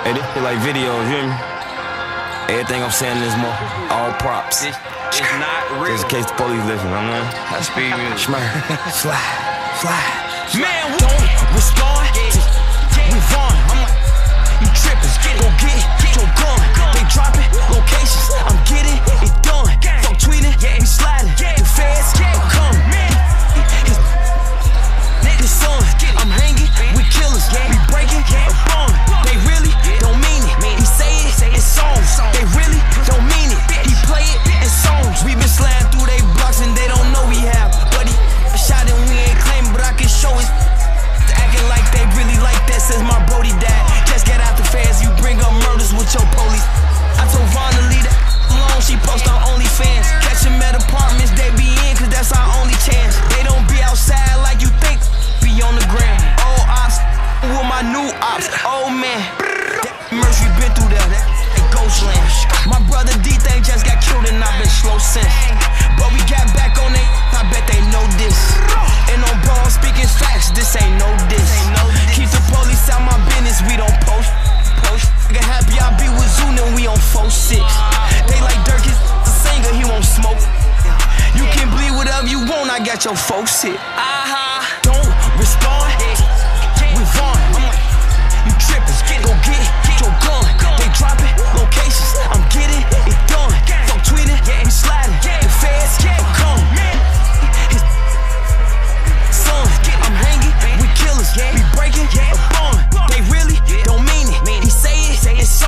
Hey, this shit like video, you hear me? Everything I'm saying is more all props. It's not real. Just in case the police listen, I mean. That's speed music. Slide. Man, we don't respond. We run. I'm like, you trippin'. Go get your gun. They dropping locations. I'm getting it done. Fuck tweeting, we sliding. The feds are coming. His son, I'm hanging with killers. We breaking a bond. They really don't mean it. He say it in songs. They really don't mean it. He play it in songs. We been sliding through they blocks and they don't know we have. But he shot and we ain't claiming, but I can show it. Acting like they really like that since my brody died. Just get out the feds, you bring up murders with your police. I told Vaughn to leave that alone, she post on OnlyFans. Catch them at apartments, they be in, cause that's our only chance. They don't be outside like you think, be on the gram. Old ops, with my new ops, oh man. That merch, we been through that Ghostland. My brother D-Thing just got killed and I've been slow since. But we got back on it, I bet they know this. And on bro, I'm speaking facts, this ain't no diss. Keep the police out my business, we don't post. Nigga happy I be with Zoon and we on 4-6. They like Dirk is a singer, he won't smoke. You can bleed whatever you want, I got your folks hit.